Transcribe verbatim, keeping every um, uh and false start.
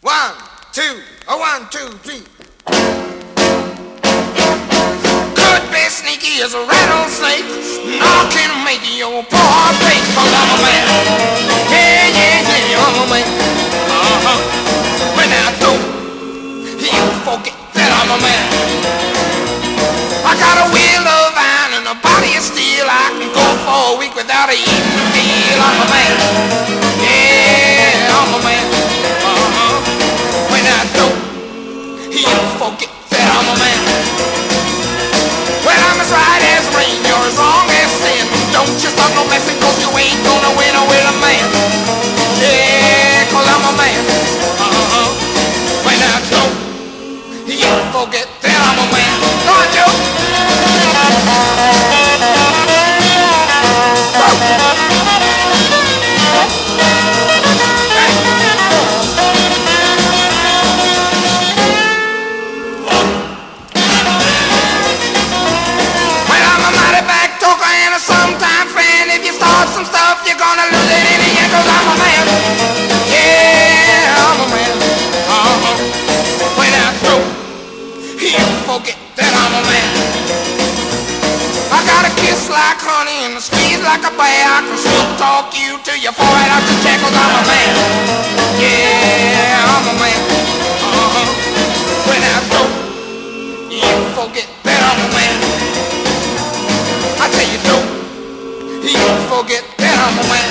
One, two, a one, two, three. Could be sneaky as a rattlesnake, knocking and making your poor heart break. 'Cause I'm a man. Yeah, yeah, yeah, I'm a man. Uh-huh. When I don't, you forget that I'm a man. I got a wheel of iron and a body of steel. I can go for a week without a eating a meal. I'm a man. Yeah, I'm a man. Uh-huh. When I don't, you forget that I'm a man. Well, I'm as right as rain, you're as wrong as sin. Don't you start no messing, 'cause you ain't gonna win with a man. Yeah, 'cause I'm a man. Uh-huh. When I don't, you forget that I'm a man. Go on, Joe. Some stuff you're gonna lose it in the end, 'cause I'm a man. Yeah, I'm a man. Uh-huh. When I throw, you forget that I'm a man. I got a kiss like honey and a squeeze like a bear. I can sweet talk you till you fall right out the chair, 'cause I'm a man. Yeah, I'm a man. Uh-huh. When I throw, you forget that I'm a man. I tell you, don't you forget that I'm a man.